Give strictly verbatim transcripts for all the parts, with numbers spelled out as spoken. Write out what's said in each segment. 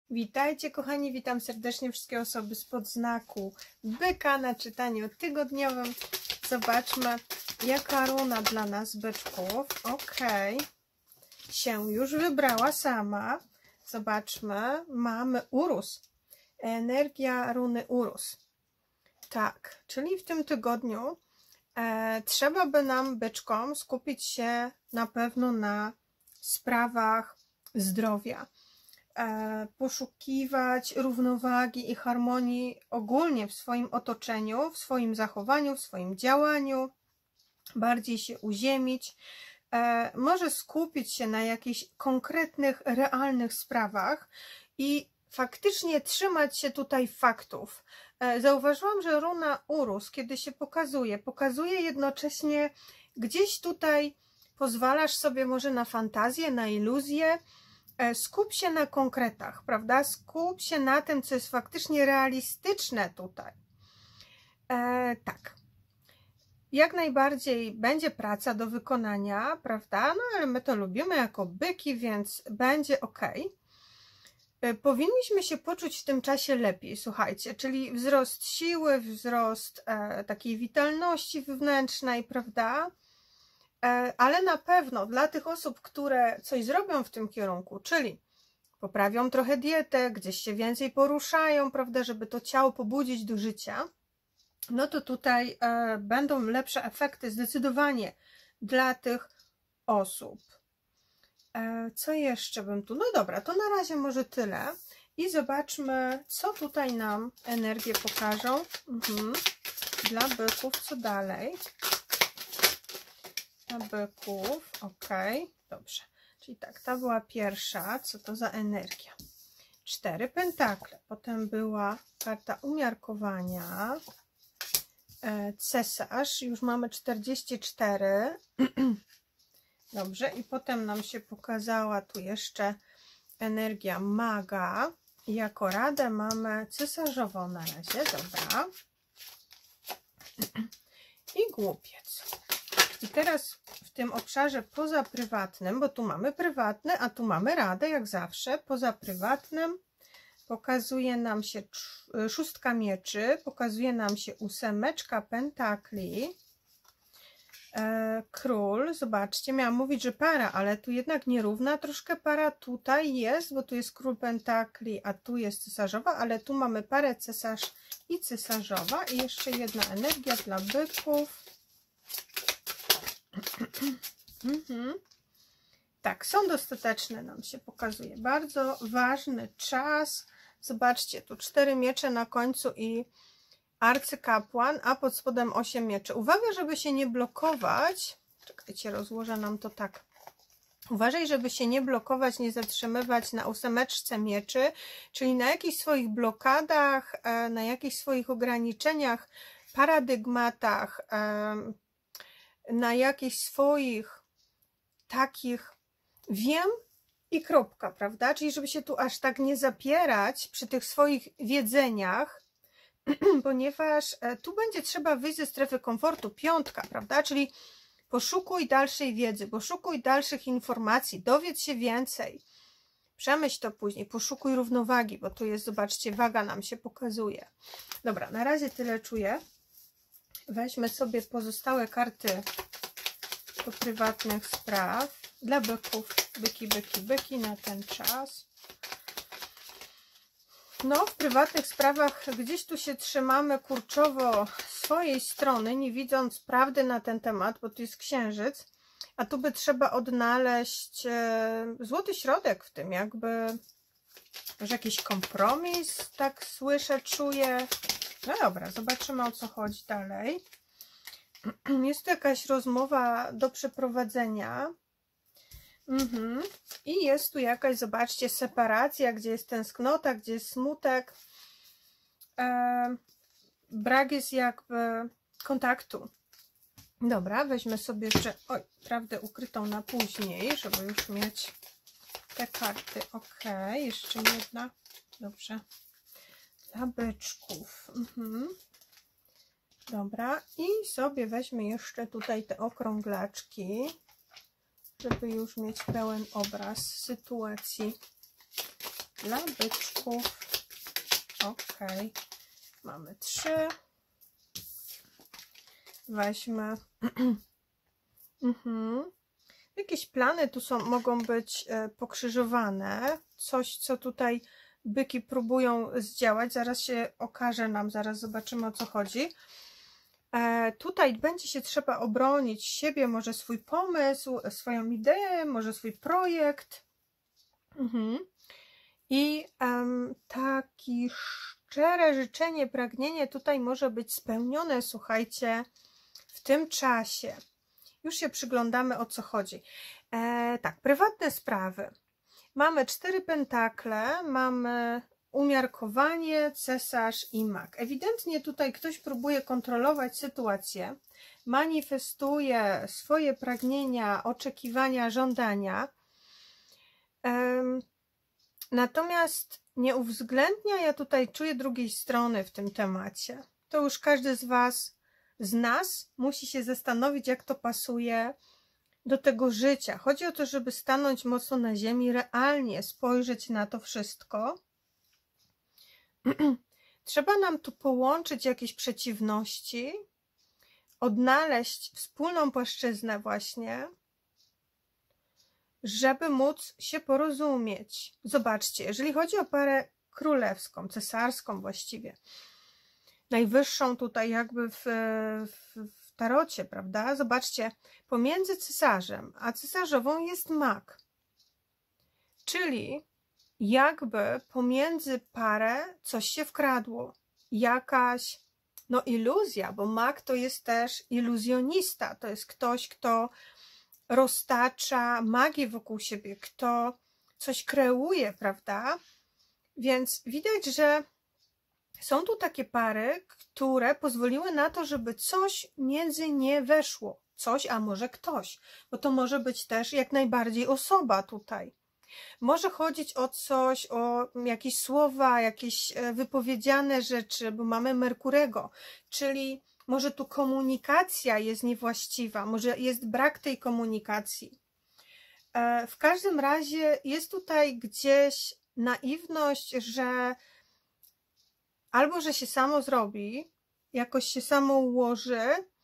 Witajcie kochani, witam serdecznie wszystkie osoby spod znaku byka na czytaniu tygodniowym. Zobaczmy, jaka runa dla nas, byczków. Ok, się już wybrała sama. Zobaczmy, mamy Urus. Energia runy Urus. Tak, czyli w tym tygodniu e, trzeba by nam, byczkom, skupić się na pewno na sprawach zdrowia. Poszukiwać równowagi i harmonii ogólnie w swoim otoczeniu, w swoim zachowaniu, w swoim działaniu, bardziej się uziemić, może skupić się na jakichś konkretnych, realnych sprawach i faktycznie trzymać się tutaj faktów. Zauważyłam, że runa Urus, kiedy się pokazuje, pokazuje jednocześnie gdzieś tutaj pozwalasz sobie może na fantazję, na iluzję. Skup się na konkretach, prawda? Skup się na tym, co jest faktycznie realistyczne tutaj. E, tak. Jak najbardziej będzie praca do wykonania, prawda? No ale my to lubimy jako byki, więc będzie ok. E, powinniśmy się poczuć w tym czasie lepiej, słuchajcie, czyli wzrost siły, wzrost e, takiej witalności wewnętrznej, prawda? Ale na pewno dla tych osób, które coś zrobią w tym kierunku, czyli poprawią trochę dietę, gdzieś się więcej poruszają, prawda, żeby to ciało pobudzić do życia, no to tutaj e, będą lepsze efekty zdecydowanie dla tych osób. E, co jeszcze bym tu? No dobra, to na razie może tyle i zobaczmy, co tutaj nam energie pokażą. Mhm. Dla byków, co dalej? Dla byków, ok, dobrze. Czyli tak, ta była pierwsza, co to za energia? Cztery pentakle, potem była karta umiarkowania, e, cesarz, już mamy czterdzieści cztery, dobrze, i potem nam się pokazała tu jeszcze energia maga i jako radę mamy cesarzową na razie, dobra, i głupiec. I teraz w tym obszarze poza prywatnym, bo tu mamy prywatne, a tu mamy radę, jak zawsze, poza prywatnym pokazuje nam się szóstka mieczy, pokazuje nam się ósemeczka pentakli, e, król, zobaczcie, miałam mówić, że para, ale tu jednak nierówna troszkę para tutaj jest, bo tu jest król pentakli, a tu jest cesarzowa, ale tu mamy parę cesarz i cesarzowa i jeszcze jedna energia dla byków. Mhm. Tak, są dostateczne, nam się pokazuje. Bardzo ważny czas. Zobaczcie, tu cztery miecze na końcu i arcykapłan, a pod spodem osiem mieczy. Uwaga, żeby się nie blokować. Czekajcie, rozłożę nam to tak. Uważaj, żeby się nie blokować, nie zatrzymywać na ósemeczce mieczy, czyli na jakichś swoich blokadach, na jakichś swoich ograniczeniach, paradygmatach, na jakichś swoich takich wiem i kropka, prawda? Czyli żeby się tu aż tak nie zapierać przy tych swoich wiedzeniach, ponieważ tu będzie trzeba wyjść ze strefy komfortu, piątka, prawda? Czyli poszukuj dalszej wiedzy, poszukuj dalszych informacji, dowiedz się więcej, przemyśl to później, poszukuj równowagi, bo tu jest, zobaczcie, waga nam się pokazuje. Dobra, na razie tyle czuję. Weźmy sobie pozostałe karty do prywatnych spraw dla byków, byki, byki, byki na ten czas. No, w prywatnych sprawach gdzieś tu się trzymamy kurczowo swojej strony, nie widząc prawdy na ten temat, bo tu jest księżyc, a tu by trzeba odnaleźć e, złoty środek w tym, jakby może jakiś kompromis, tak słyszę, czuję. No dobra, zobaczymy, o co chodzi dalej. Jest tu jakaś rozmowa do przeprowadzenia. Mhm. I jest tu jakaś, zobaczcie, separacja, gdzie jest tęsknota, gdzie jest smutek. E, brak jest jakby kontaktu. Dobra, weźmy sobie jeszcze, oj, prawdę ukrytą na później, żeby już mieć te karty. Ok, jeszcze jedna. Dobrze. Dla byczków. Mhm. Dobra, i sobie weźmy jeszcze tutaj te okrąglaczki, żeby już mieć pełen obraz sytuacji dla byczków. Ok, mamy trzy. Weźmy. mhm. Jakieś plany tu są, mogą być e, pokrzyżowane. Coś, co tutaj byki próbują zdziałać. Zaraz się okaże nam, zaraz zobaczymy, o co chodzi. E, tutaj będzie się trzeba obronić siebie, może swój pomysł, swoją ideę, może swój projekt. Mhm. I um, takie szczere życzenie, pragnienie tutaj może być spełnione, słuchajcie, w tym czasie. Już się przyglądamy, o co chodzi. E, tak, prywatne sprawy. Mamy cztery pentakle, mamy umiarkowanie, cesarz i mag. Ewidentnie tutaj ktoś próbuje kontrolować sytuację, manifestuje swoje pragnienia, oczekiwania, żądania. Um, Natomiast nie uwzględnia, ja tutaj czuję drugiej strony w tym temacie. To już każdy z Was, z nas musi się zastanowić, jak to pasuje do tego życia. Chodzi o to, żeby stanąć mocno na ziemi, realnie spojrzeć na to wszystko. Trzeba nam tu połączyć jakieś przeciwności, odnaleźć wspólną płaszczyznę właśnie, żeby móc się porozumieć. Zobaczcie, jeżeli chodzi o parę królewską, cesarską właściwie, najwyższą tutaj jakby w, w, w tarocie, prawda? Zobaczcie, pomiędzy cesarzem a cesarzową jest mag. Czyli jakby pomiędzy parę coś się wkradło. Jakaś no iluzja, bo mag to jest też iluzjonista. To jest ktoś, kto roztacza magię wokół siebie, kto coś kreuje, prawda? Więc widać, że są tu takie pary, które pozwoliły na to, żeby coś między nie weszło. Coś, a może ktoś, bo to może być też jak najbardziej osoba tutaj. Może chodzić o coś, o jakieś słowa, jakieś wypowiedziane rzeczy, bo mamy Merkurego, czyli może tu komunikacja jest niewłaściwa, może jest brak tej komunikacji. W każdym razie jest tutaj gdzieś naiwność, że albo, że się samo zrobi, jakoś się samo ułoży,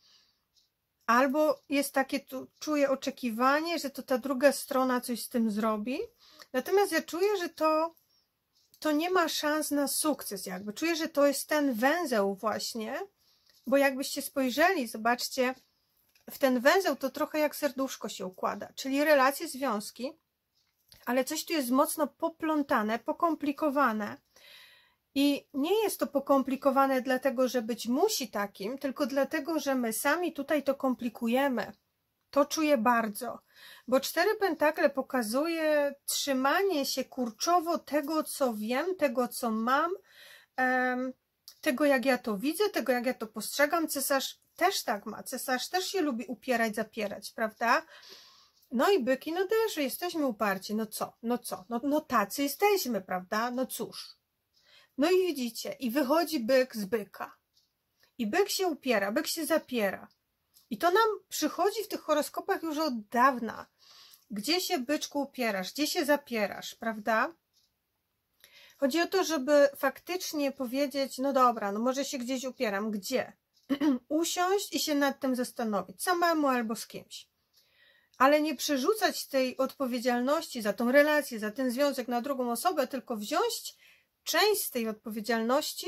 albo jest takie, tu czuję oczekiwanie, że to ta druga strona coś z tym zrobi. Natomiast ja czuję, że to, to nie ma szans na sukces jakby. Czuję, że to jest ten węzeł właśnie, bo jakbyście spojrzeli, zobaczcie, w ten węzeł to trochę jak serduszko się układa, czyli relacje, związki, ale coś tu jest mocno poplątane, pokomplikowane. I nie jest to pokomplikowane dlatego, że być musi takim, tylko dlatego, że my sami tutaj to komplikujemy. To czuję bardzo, bo cztery pentakle pokazuje trzymanie się kurczowo tego, co wiem, tego, co mam, um, tego, jak ja to widzę, tego, jak ja to postrzegam. Cesarz też tak ma, cesarz też się lubi upierać, zapierać, prawda? No i byki, no też jesteśmy uparci, no co, no co, no, no tacy jesteśmy, prawda? No cóż. No i widzicie, i wychodzi byk z byka. I byk się upiera, byk się zapiera. I to nam przychodzi w tych horoskopach już od dawna. Gdzie się, byczku, upierasz, gdzie się zapierasz, prawda? Chodzi o to, żeby faktycznie powiedzieć, no dobra, no może się gdzieś upieram. Gdzie? Usiąść i się nad tym zastanowić, samemu albo z kimś. Ale nie przerzucać tej odpowiedzialności za tą relację, za ten związek na drugą osobę, tylko wziąć część z tej odpowiedzialności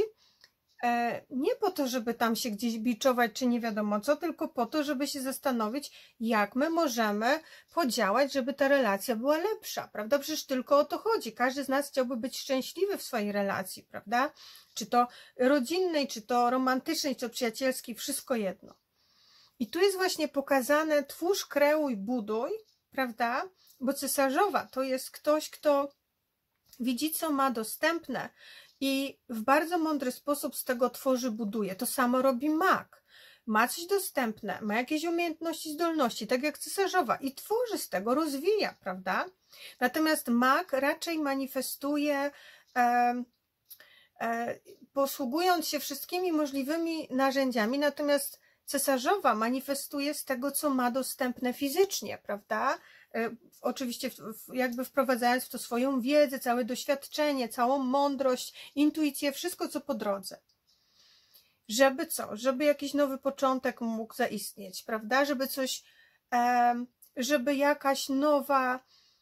nie po to, żeby tam się gdzieś biczować, czy nie wiadomo co, tylko po to, żeby się zastanowić, jak my możemy podziałać, żeby ta relacja była lepsza, prawda? Przecież tylko o to chodzi. Każdy z nas chciałby być szczęśliwy w swojej relacji, prawda? Czy to rodzinnej, czy to romantycznej, czy to przyjacielskiej, wszystko jedno. I tu jest właśnie pokazane twórz, kreuj, buduj, prawda? Bo cesarzowa to jest ktoś, kto widzi, co ma dostępne i w bardzo mądry sposób z tego tworzy, buduje. To samo robi mag. Ma coś dostępne, ma jakieś umiejętności, zdolności, tak jak cesarzowa i tworzy z tego, rozwija, prawda? Natomiast mag raczej manifestuje e, e, posługując się wszystkimi możliwymi narzędziami, natomiast cesarzowa manifestuje z tego, co ma dostępne fizycznie, prawda? oczywiście jakby wprowadzając w to swoją wiedzę, całe doświadczenie, całą mądrość, intuicję, wszystko co po drodze. Żeby co? Żeby jakiś nowy początek mógł zaistnieć, prawda? Żeby coś, żeby jakaś nowa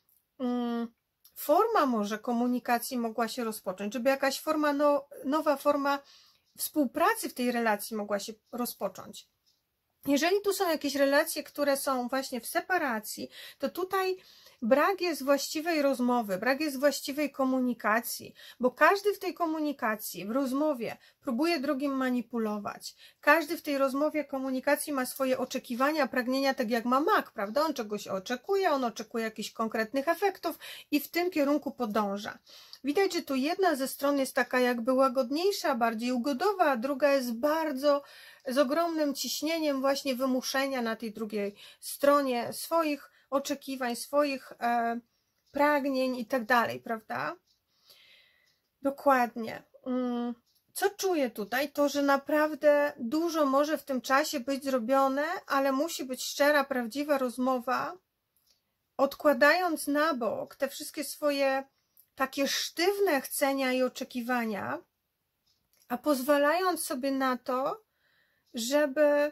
forma może komunikacji mogła się rozpocząć, żeby jakaś forma, no, nowa forma współpracy w tej relacji mogła się rozpocząć. Jeżeli tu są jakieś relacje, które są właśnie w separacji, to tutaj brak jest właściwej rozmowy, brak jest właściwej komunikacji, bo każdy w tej komunikacji, w rozmowie próbuje drugim manipulować. Każdy w tej rozmowie, komunikacji ma swoje oczekiwania, pragnienia, tak jak ma mak, prawda? On czegoś oczekuje, on oczekuje jakichś konkretnych efektów i w tym kierunku podąża. Widać, że tu jedna ze stron jest taka jakby łagodniejsza, bardziej ugodowa, a druga jest bardzo z ogromnym ciśnieniem właśnie wymuszenia na tej drugiej stronie swoich oczekiwań, swoich e, pragnień i tak dalej, prawda? Dokładnie. Co czuję tutaj? To, że naprawdę dużo może w tym czasie być zrobione, ale musi być szczera, prawdziwa rozmowa, odkładając na bok te wszystkie swoje takie sztywne chcenia i oczekiwania, a pozwalając sobie na to, żeby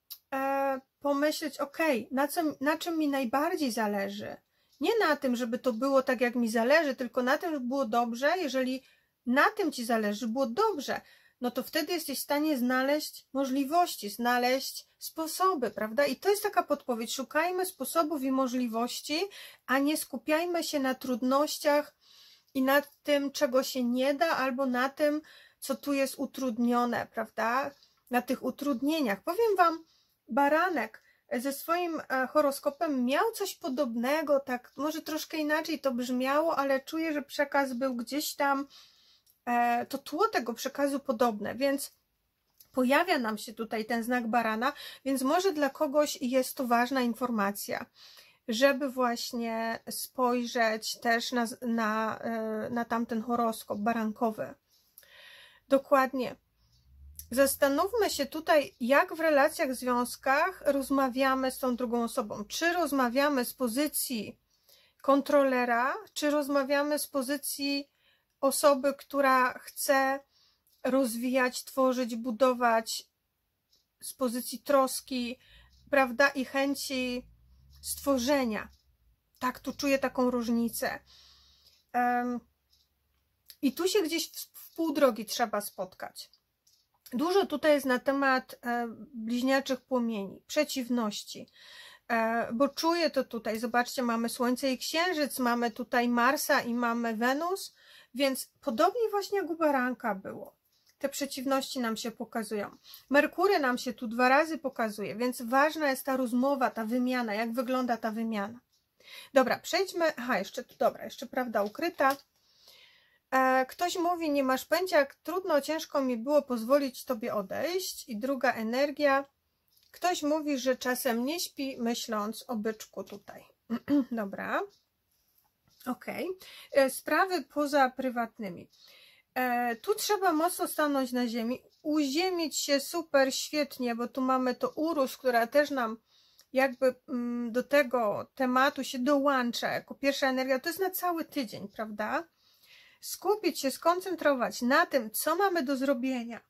e, pomyśleć, ok, na, co, na czym mi najbardziej zależy. Nie na tym, żeby to było tak, jak mi zależy, tylko na tym, żeby było dobrze. Jeżeli na tym ci zależy, było dobrze, no to wtedy jesteś w stanie znaleźć możliwości, znaleźć sposoby, prawda? I to jest taka podpowiedź. Szukajmy sposobów i możliwości, a nie skupiajmy się na trudnościach i na tym, czego się nie da, albo na tym, co tu jest utrudnione, prawda? Na tych utrudnieniach. Powiem wam, Baranek ze swoim horoskopem miał coś podobnego, tak może troszkę inaczej to brzmiało, ale czuję, że przekaz był gdzieś tam, to tło tego przekazu podobne, więc pojawia nam się tutaj ten znak barana, więc może dla kogoś jest to ważna informacja, żeby właśnie spojrzeć też na, na, na tamten horoskop barankowy. Dokładnie. Zastanówmy się tutaj, jak w relacjach, związkach rozmawiamy z tą drugą osobą. Czy rozmawiamy z pozycji kontrolera, czy rozmawiamy z pozycji osoby, która chce rozwijać, tworzyć, budować, z pozycji troski, prawda, i chęci stworzenia. Tak, tu czuję taką różnicę. Um, I tu się gdzieś w, w pół drogi trzeba spotkać. Dużo tutaj jest na temat e, bliźniaczych płomieni, przeciwności, e, bo czuję to tutaj. Zobaczcie, mamy Słońce i Księżyc, mamy tutaj Marsa i mamy Wenus, więc podobnie właśnie jak u baranka było. Te przeciwności nam się pokazują. Merkury nam się tu dwa razy pokazuje, więc ważna jest ta rozmowa, ta wymiana, jak wygląda ta wymiana. Dobra, przejdźmy, aha, jeszcze tu, dobra, jeszcze prawda ukryta. Ktoś mówi, nie masz pęcia, jak trudno, ciężko mi było pozwolić tobie odejść. I druga energia. Ktoś mówi, że czasem nie śpi, myśląc o byczku tutaj. Dobra. Ok. Sprawy poza prywatnymi. Tu trzeba mocno stanąć na ziemi, uziemić się super, świetnie, bo tu mamy to Urus, która też nam jakby do tego tematu się dołącza jako pierwsza energia. To jest na cały tydzień, prawda? Skupić się, skoncentrować na tym, co mamy do zrobienia,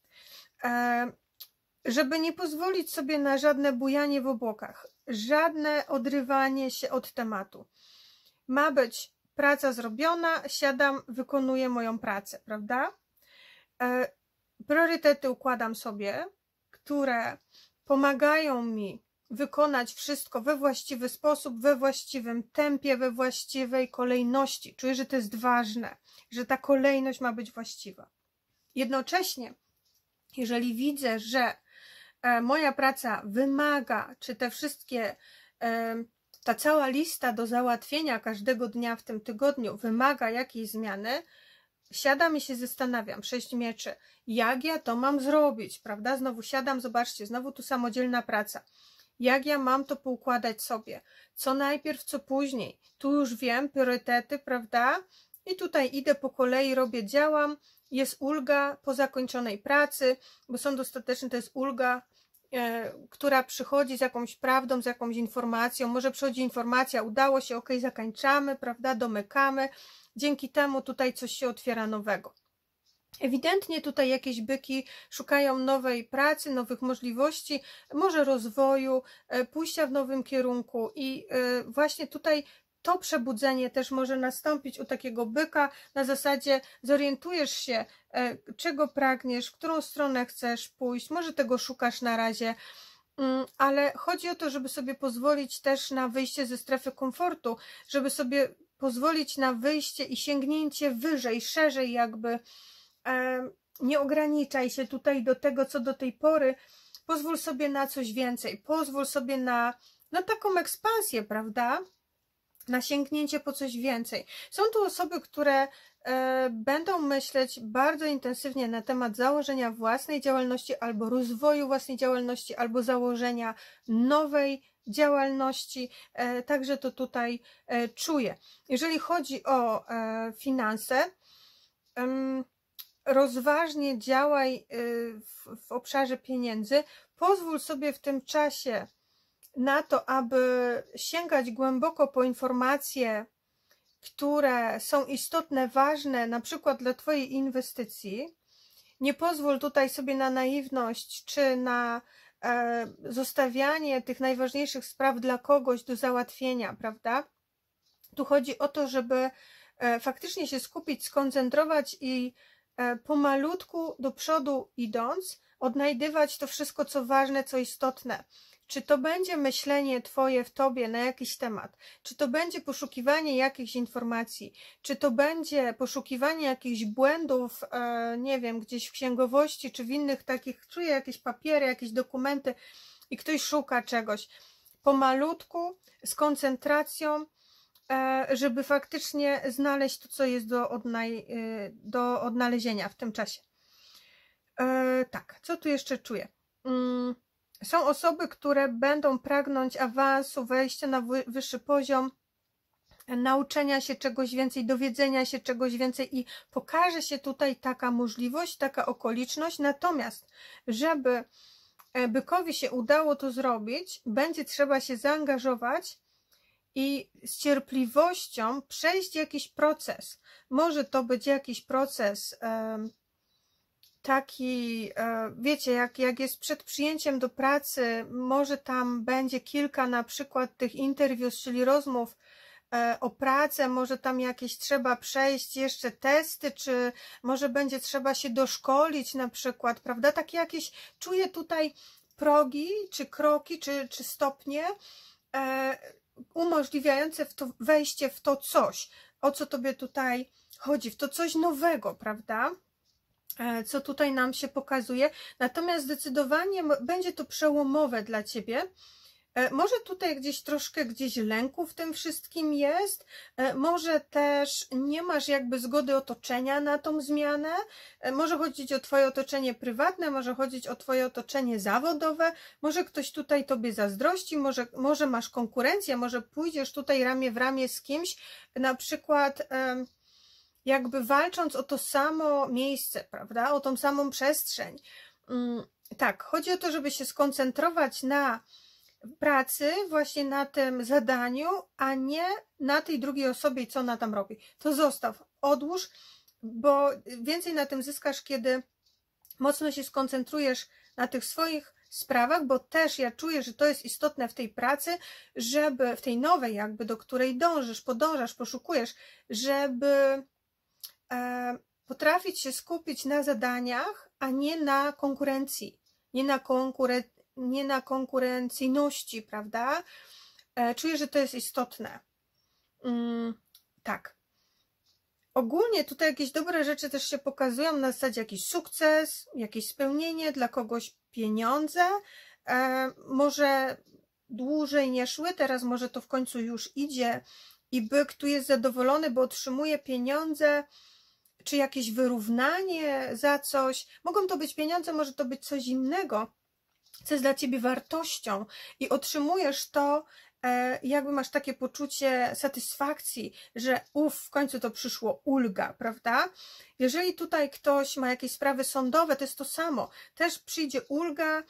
żeby nie pozwolić sobie na żadne bujanie w obłokach, żadne odrywanie się od tematu. Ma być praca zrobiona, siadam, wykonuję moją pracę, prawda? Priorytety układam sobie, które pomagają mi wykonać wszystko we właściwy sposób, we właściwym tempie, we właściwej kolejności. Czuję, że to jest ważne, że ta kolejność ma być właściwa. Jednocześnie, jeżeli widzę, że moja praca wymaga, czy te wszystkie, ta cała lista do załatwienia każdego dnia w tym tygodniu wymaga jakiejś zmiany, siadam i się zastanawiam, sześć mieczy, jak ja to mam zrobić, prawda? Znowu siadam, zobaczcie, znowu tu samodzielna praca. Jak ja mam to poukładać sobie? Co najpierw, co później? Tu już wiem, priorytety, prawda? I tutaj idę po kolei, robię, działam. Jest ulga po zakończonej pracy, bo sąd ostateczny to jest ulga która przychodzi z jakąś prawdą, z jakąś informacją. Może przychodzi informacja, udało się, ok, zakończamy, prawda, domykamy. Dzięki temu tutaj coś się otwiera nowego. Ewidentnie tutaj jakieś byki szukają nowej pracy, nowych możliwości, może rozwoju, pójścia w nowym kierunku i właśnie tutaj to przebudzenie też może nastąpić u takiego byka na zasadzie zorientujesz się, czego pragniesz, w którą stronę chcesz pójść, może tego szukasz na razie, ale chodzi o to, żeby sobie pozwolić też na wyjście ze strefy komfortu, żeby sobie pozwolić na wyjście i sięgnięcie wyżej, szerzej jakby. Nie ograniczaj się tutaj do tego, co do tej pory, pozwól sobie na coś więcej, pozwól sobie na, na taką ekspansję, prawda? Na sięgnięcie po coś więcej. Są tu osoby, które e, będą myśleć bardzo intensywnie na temat założenia własnej działalności albo rozwoju własnej działalności, albo założenia nowej działalności, e, także to tutaj e, czuję. Jeżeli chodzi o e, finanse, em, rozważnie działaj w, w obszarze pieniędzy, pozwól sobie w tym czasie na to, aby sięgać głęboko po informacje, które są istotne, ważne, na przykład dla Twojej inwestycji. Nie pozwól tutaj sobie na naiwność, czy na e, zostawianie tych najważniejszych spraw dla kogoś do załatwienia, prawda? Tu chodzi o to, żeby e, faktycznie się skupić, skoncentrować i pomalutku do przodu idąc, odnajdywać to wszystko, co ważne, co istotne. Czy to będzie myślenie Twoje w Tobie na jakiś temat, czy to będzie poszukiwanie jakichś informacji, czy to będzie poszukiwanie jakichś błędów, nie wiem, gdzieś w księgowości, czy w innych takich, czuję jakieś papiery, jakieś dokumenty i ktoś szuka czegoś. Pomalutku, z koncentracją, żeby faktycznie znaleźć to, co jest do, odnaj do odnalezienia w tym czasie. E, tak, co tu jeszcze czuję? Mm, są osoby, które będą pragnąć awansu, wejścia na wyższy poziom, nauczenia się czegoś więcej, dowiedzenia się czegoś więcej i pokaże się tutaj taka możliwość, taka okoliczność. Natomiast, żeby bykowi się udało to zrobić, będzie trzeba się zaangażować i z cierpliwością przejść jakiś proces. Może to być jakiś proces e, taki, e, wiecie, jak, jak jest przed przyjęciem do pracy, może tam będzie kilka na przykład tych interviews, czyli rozmów e, o pracę, może tam jakieś trzeba przejść jeszcze testy, czy może będzie trzeba się doszkolić na przykład, prawda? Takie jakieś, czuję tutaj progi, czy kroki, czy, czy stopnie, e, umożliwiające w to wejście w to coś, o co Tobie tutaj chodzi, w to coś nowego, prawda? Co tutaj nam się pokazuje. Natomiast zdecydowanie będzie to przełomowe dla Ciebie. Może tutaj gdzieś troszkę gdzieś lęku w tym wszystkim jest, może też nie masz jakby zgody otoczenia na tą zmianę, może chodzić o Twoje otoczenie prywatne, może chodzić o Twoje otoczenie zawodowe, może ktoś tutaj Tobie zazdrości, może, może masz konkurencję, może pójdziesz tutaj ramię w ramię z kimś, na przykład jakby walcząc o to samo miejsce, prawda, o tą samą przestrzeń. Tak, chodzi o to, żeby się skoncentrować na pracy, właśnie na tym zadaniu, a nie na tej drugiej osobie, co ona tam robi. To zostaw, odłóż, bo więcej na tym zyskasz, kiedy mocno się skoncentrujesz na tych swoich sprawach, bo też ja czuję, że to jest istotne w tej pracy, żeby w tej nowej jakby, do której dążysz, podążasz, poszukujesz, żeby e, potrafić się skupić na zadaniach, a nie na konkurencji, nie na konkurencji, nie na konkurencyjności, prawda? Czuję, że to jest istotne. Mm, tak. Ogólnie tutaj jakieś dobre rzeczy też się pokazują na zasadzie jakiś sukces, jakieś spełnienie, dla kogoś pieniądze. E, może dłużej nie szły, teraz może to w końcu już idzie i byk tu jest zadowolony, bo otrzymuje pieniądze, czy jakieś wyrównanie za coś. Mogą to być pieniądze, może to być coś innego, co jest dla Ciebie wartością i otrzymujesz to, jakby masz takie poczucie satysfakcji, że uff, w końcu to przyszło, ulga, prawda? Jeżeli tutaj ktoś ma jakieś sprawy sądowe, to jest to samo. Też przyjdzie ulga,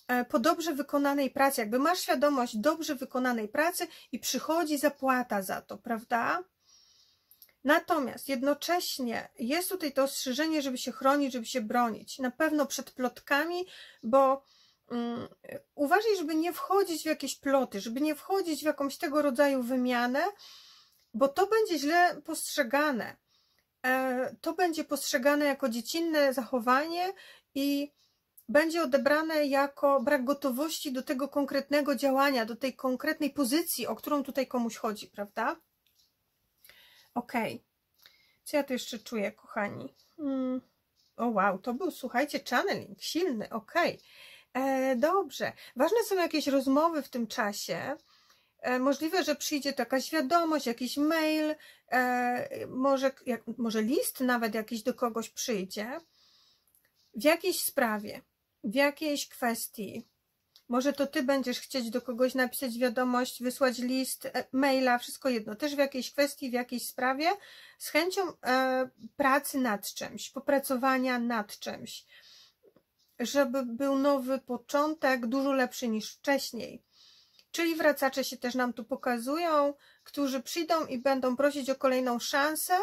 po dobrze wykonanej pracy, jakby masz świadomość dobrze wykonanej pracy i przychodzi zapłata za to, prawda? Natomiast jednocześnie jest tutaj to ostrzeżenie, żeby się chronić, żeby się bronić. Na pewno przed plotkami, bo um, uważaj, żeby nie wchodzić w jakieś ploty, żeby nie wchodzić w jakąś tego rodzaju wymianę, bo to będzie źle postrzegane. E, to będzie postrzegane jako dziecinne zachowanie i będzie odebrane jako brak gotowości do tego konkretnego działania, do tej konkretnej pozycji, o którą tutaj komuś chodzi, prawda? Ok. Co ja tu jeszcze czuję, kochani? Hmm. O wow, to był, słuchajcie, channeling, silny, ok. E, dobrze. Ważne są jakieś rozmowy w tym czasie. E, możliwe, że przyjdzie to jakaś wiadomość, jakiś mail, e, może, jak, może list nawet jakiś do kogoś przyjdzie. W jakiejś sprawie, w jakiejś kwestii. Może to ty będziesz chcieć do kogoś napisać wiadomość, wysłać list, maila, wszystko jedno. Też w jakiejś kwestii, w jakiejś sprawie, z chęcią e, pracy nad czymś, popracowania nad czymś. Żeby był nowy początek, dużo lepszy niż wcześniej. Czyli wracacze się też nam tu pokazują, którzy przyjdą i będą prosić o kolejną szansę,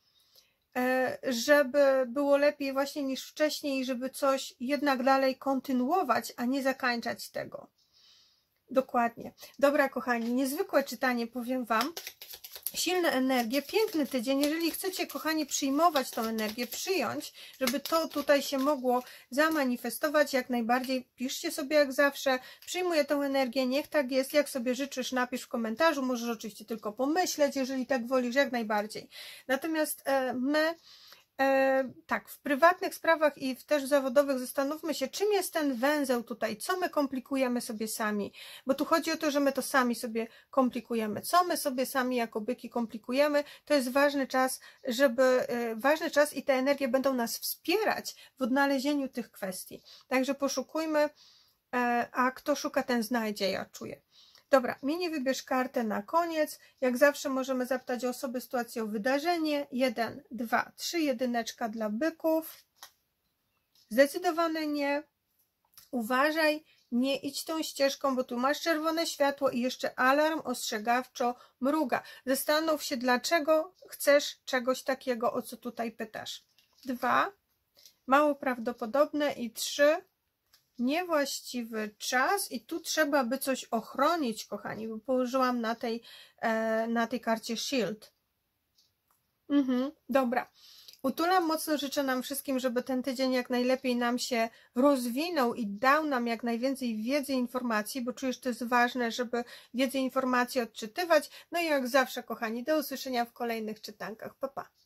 żeby było lepiej właśnie niż wcześniej, żeby coś jednak dalej kontynuować, a nie zakończać tego. Dokładnie. Dobra, kochani, niezwykłe czytanie, powiem Wam. Silne energie, piękny tydzień. Jeżeli chcecie, kochani, przyjmować tą energię, przyjąć, żeby to tutaj się mogło zamanifestować, jak najbardziej piszcie sobie jak zawsze. Przyjmuję tą energię, niech tak jest. Jak sobie życzysz, napisz w komentarzu. Możesz oczywiście tylko pomyśleć, jeżeli tak wolisz, jak najbardziej. Natomiast e, my E, tak, w prywatnych sprawach i w też zawodowych zastanówmy się, czym jest ten węzeł tutaj, co my komplikujemy sobie sami, bo tu chodzi o to, że my to sami sobie komplikujemy, co my sobie sami jako byki komplikujemy, to jest ważny czas, żeby, e, ważny czas i te energie będą nas wspierać w odnalezieniu tych kwestii, także poszukujmy, e, a kto szuka, ten znajdzie, ja czuję. Dobra, mini wybierz kartę na koniec. Jak zawsze możemy zapytać o osobę, sytuację, o wydarzenie. Jeden, dwa, trzy, jedyneczka dla byków. Zdecydowane nie. Uważaj, nie idź tą ścieżką, bo tu masz czerwone światło i jeszcze alarm ostrzegawczo mruga. Zastanów się, dlaczego chcesz czegoś takiego, o co tutaj pytasz. Dwa, mało prawdopodobne i trzy, niewłaściwy czas i tu trzeba by coś ochronić, kochani, bo położyłam na tej, e, na tej karcie Shield. Mhm, dobra. Utulam mocno, życzę nam wszystkim, żeby ten tydzień jak najlepiej nam się rozwinął i dał nam jak najwięcej wiedzy i informacji, bo czuję, że to jest ważne, żeby wiedzę i informacje odczytywać. No i jak zawsze, kochani, do usłyszenia w kolejnych czytankach. Pa, pa.